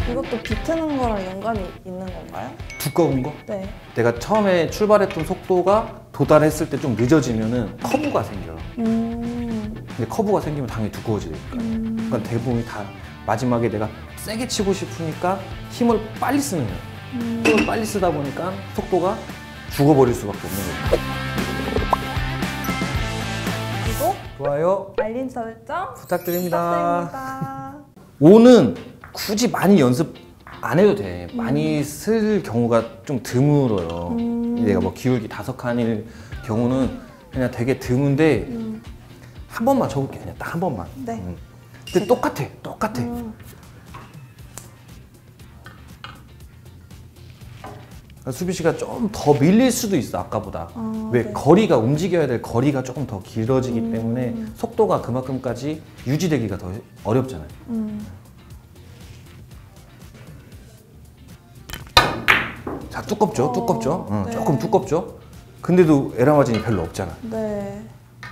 이것도 비트는 거랑 연관이 있는 건가요? 두꺼운 거? 네. 내가 처음에 출발했던 속도가 도달했을 때 좀 늦어지면은 커브가 생겨요. 근데 커브가 생기면 당연히 두꺼워지니까. 그러니까 대부분이 다 마지막에 내가 세게 치고 싶으니까 힘을 빨리 쓰는 거예요. 힘을 빨리 쓰다 보니까 속도가 죽어버릴 수밖에 없는 거예요. 구독, 좋아요, 알림 설정 부탁드립니다. 부탁드립니다. 5는 굳이 많이 연습 안 해도 돼. 많이 쓸 경우가 좀 드물어요. 내가 뭐 기울기 5칸일 경우는 그냥 되게 드문데 한 번만 쳐볼게. 그냥 딱 한 번만. 네. 근데 똑같아. 수비 씨가 좀 더 밀릴 수도 있어, 아까보다. 왜? 네. 거리가 움직여야 될 거리가 조금 더 길어지기 때문에 속도가 그만큼까지 유지되기가 더 어렵잖아요. 자, 두껍죠? 두껍죠? 네. 조금 두껍죠? 근데도 에라 마진이 별로 없잖아. 네.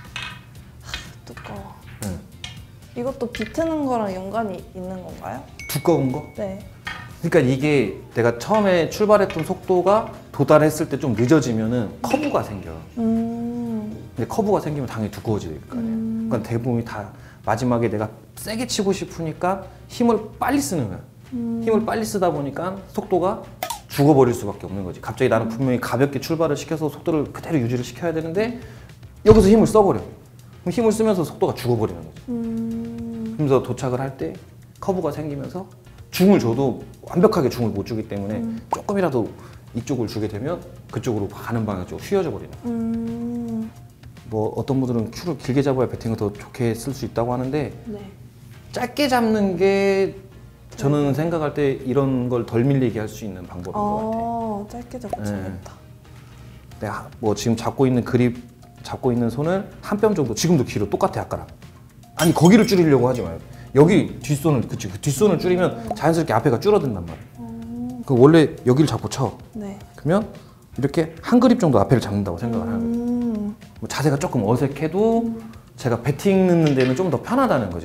두꺼워. 응. 이것도 비트는 거랑 연관이 있는 건가요? 두꺼운 거? 네. 그러니까 이게 내가 처음에 출발했던 속도가 도달했을 때 좀 늦어지면은 커브가 생겨요. 근데 커브가 생기면 당연히 두꺼워질 거 아니에요. 그러니까 대부분이 다 마지막에 내가 세게 치고 싶으니까 힘을 빨리 쓰는 거야. 힘을 빨리 쓰다 보니까 속도가 죽어버릴 수밖에 없는 거지. 갑자기 나는 분명히 가볍게 출발을 시켜서 속도를 그대로 유지를 시켜야 되는데 여기서 힘을 써버려. 그럼 힘을 쓰면서 속도가 죽어버리는 거지. 그러면서 도착을 할 때 커브가 생기면서 중을 줘도 완벽하게 중을 못 주기 때문에 조금이라도 이쪽을 주게 되면 그쪽으로 가는 방향이 좀 휘어져 버리는. 뭐 어떤 분들은 큐를 길게 잡아야 배팅을 더 좋게 쓸 수 있다고 하는데 네. 짧게 잡는 게 저는 생각할 때 이런 걸 덜 밀리게 할 수 있는 방법인 것 같아요. 짧게 잡아야겠다. 내가 뭐 지금 잡고 있는 그립 잡고 있는 손을 한 뼘 정도 지금도 길어. 똑같아 아까랑. 아니 거기를 줄이려고 하지 마요. 여기 뒷손을 그 뒷손을 줄이면 자연스럽게 앞에가 줄어든단 말이에요. 그 원래 여기를 잡고 쳐. 네. 그러면 이렇게 한 그립 정도 앞에를 잡는다고 생각을 하는 거예요. 뭐 자세가 조금 어색해도 제가 배팅 넣는 데는 좀 더 편하다는 거지.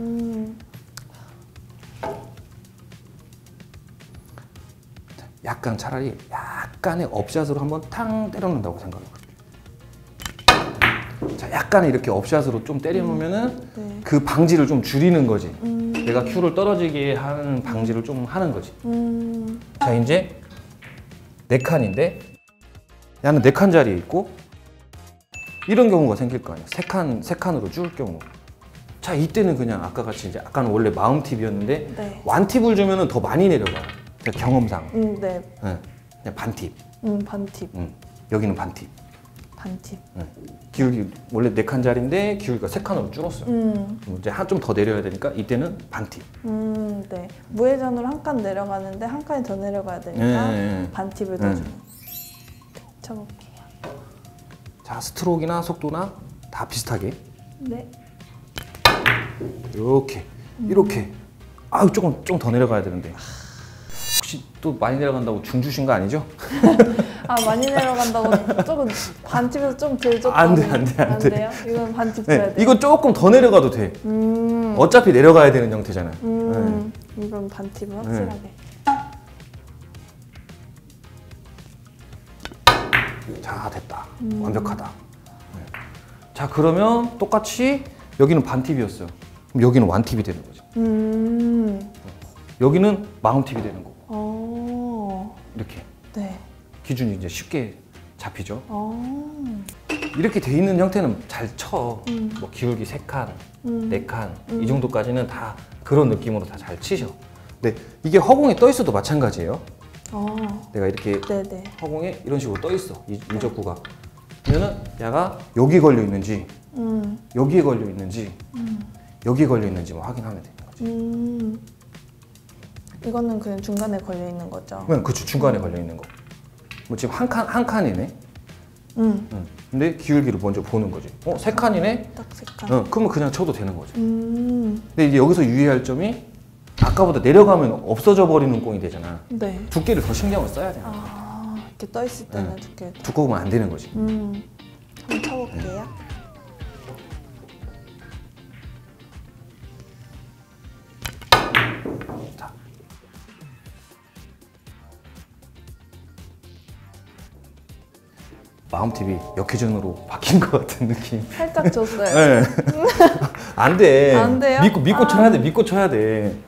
약간 차라리 약간의 업샷으로 한번 탕 때려놓는다고 생각해요. 자, 약간의 이렇게 업샷으로 좀 때려놓으면은 네. 그 방지를 좀 줄이는 거지. 내가 큐를 떨어지게 하는 방지를 좀 하는 거지. 자, 이제 4칸인데 야는 4칸 자리에 있고 이런 경우가 생길 거 아니야. 3칸으로 줄 경우. 자, 이때는 그냥 아까 같이 이제 아까는 원래 마음 팁이었는데 네. 완팁을 주면은 더 많이 내려가요. 경험상. 네. 응. 그냥 반팁. 반팁. 여기는 반팁. 반팁. 기울기 원래 4칸 자리인데 기울기가 3칸으로 줄었어요. 이제 좀 더 내려야 되니까 이때는 반팁. 네. 무회전으로 한 칸 내려가는데 한 칸이 더 내려가야 되니까 반팁을 더 주는. 쳐볼게요. 자, 스트로크나 속도나 다 비슷하게. 네. 이렇게. 아유, 조금 더 내려가야 되는데. 혹시 또 많이 내려간다고 중 주신 거 아니죠? 많이 내려간다고 조금 반팁에서 좀 덜 줬다고. 안 돼. 돼요? 이건 반팁 줘야 돼요? 이거 조금 더 내려가도 돼. 어차피 내려가야 되는 형태잖아요. 이건 반팁은 확실하게. 자, 됐다. 완벽하다. 자, 그러면 똑같이 여기는 반팁이었어요. 그럼 여기는 완팁이 되는 거죠. 여기는 마운팁이 되는 거고. 이렇게. 네. 기준이 이제 쉽게 잡히죠. 이렇게 돼 있는 형태는 잘 쳐. 뭐 기울기 3칸, 4칸 이 정도까지는 다 그런 느낌으로 다 잘 치셔. 근데 이게 허공에 떠 있어도 마찬가지예요. 내가 이렇게 네네. 허공에 이런 식으로 떠 있어. 이적구가. 그러면은 얘가 여기 걸려 있는지, 여기에 걸려 있는지, 여기에 걸려 있는지만 확인하면 되는 거지. 이거는 그냥 중간에 걸려 있는 거죠? 그렇죠. 중간에 걸려 있는 거. 뭐 지금 한 칸이네. 근데 기울기를 먼저 보는 거지. 3칸이네. 딱 3칸. 그러면 그냥 쳐도 되는 거죠. 근데 이제 여기서 유의할 점이 아까보다 내려가면 없어져 버리는 공이 되잖아. 네. 두께를 더 신경을 써야 돼. 이렇게 떠 있을 때는 두께. 두꺼우면 안 되는 거지. 한번 쳐볼게요. 자, 마음팁이 역회전으로 바뀐 것 같은 느낌. 살짝 줬어요. 네. 안 돼. 안 돼요? 믿고 쳐야 돼. 믿고 쳐야 돼.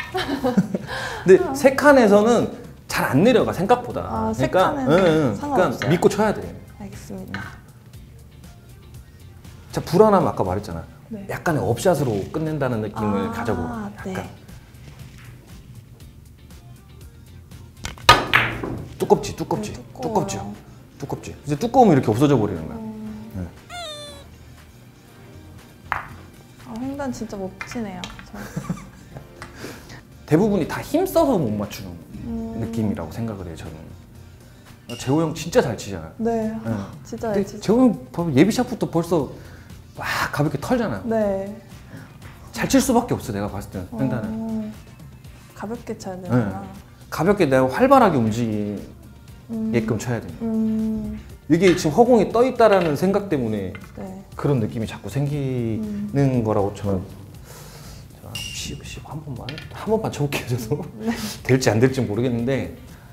근데 세 칸에서는 잘 안 내려가 생각보다. 세 칸에는 상관없어요. 그러니까 믿고 쳐야 돼. 알겠습니다. 자, 불안하면 아까 말했잖아. 네. 약간의 업샷으로 끝낸다는 느낌을 가져고. 약간. 네. 두껍지. 두껍죠. 두껍지. 이제 두꺼우면 이렇게 없어져 버리는 거야. 네. 횡단 진짜 못 치네요. 대부분이 다 힘써서 못 맞추는 느낌이라고 생각을 해요, 저는. 재호 형 진짜 잘 치잖아요. 네. 진짜 잘 치죠. 재호 형 예비샷부터 벌써 막 가볍게 털잖아요. 네. 잘 칠 수밖에 없어, 내가 봤을 때는, 횡단은. 가볍게 쳐야 되구나. 네. 가볍게 내가 활발하게 움직이게끔 쳐야 됩니다. 이게 지금 허공에 떠 있다라는 생각 때문에 네. 그런 느낌이 자꾸 생기는 거라고 저는 한 번만 쳐볼게요. 저도 될지 안 될지 모르겠는데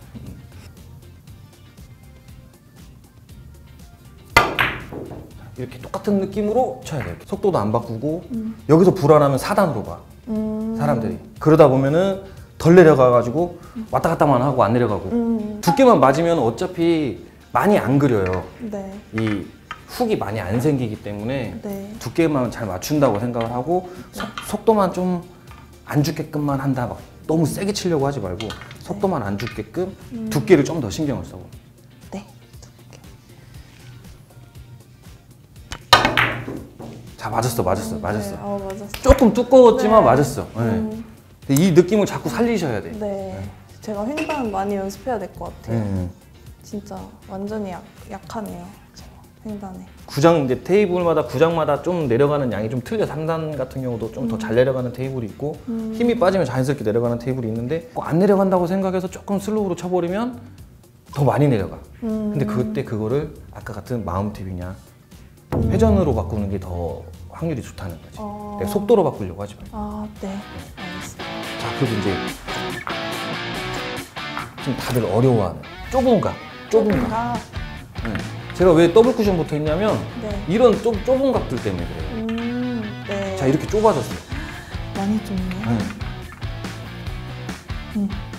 이렇게 똑같은 느낌으로 쳐야 돼요. 속도도 안 바꾸고 여기서 불안하면 4단으로 봐. 사람들이 그러다 보면은 덜 내려가가지고 왔다 갔다만 하고 안 내려가고 두께만 맞으면 어차피 많이 안 그려요. 네. 이 훅이 많이 안 생기기 때문에 네. 두께만 잘 맞춘다고 생각을 하고 속도만 좀 안 죽게끔만 한다. 막 너무 세게 치려고 하지 말고 속도만 안 죽게끔 두께를 좀 더 신경을 써. 네. 자, 맞았어. 네. 맞았어. 조금 두꺼웠지만 네. 맞았어. 네. 이 느낌을 자꾸 살리셔야 돼. 네. 제가 횡단 많이 연습해야 될 것 같아요. 진짜 완전히 약하네요. 제가 횡단에. 구장 이제 테이블마다 구장마다 좀 내려가는 양이 좀 틀려. 3단 같은 경우도 좀 더 잘 내려가는 테이블이 있고 힘이 빠지면 자연스럽게 내려가는 테이블이 있는데 안 내려간다고 생각해서 조금 슬로우로 쳐버리면 더 많이 내려가. 근데 그때 그거를 아까 같은 마음팁이냐 회전으로 바꾸는 게 더 확률이 좋다는 거지. 내가 속도로 바꾸려고 하지 말고. 네. 알겠습니다. 자, 그리고 이제 지금 다들 어려워하는 좁은 각. 네. 제가 왜 더블 쿠션부터 했냐면 네. 이런 좁은 각들 때문에 그래요. 네. 자, 이렇게 좁아졌어요. 많이 좁네요. 네.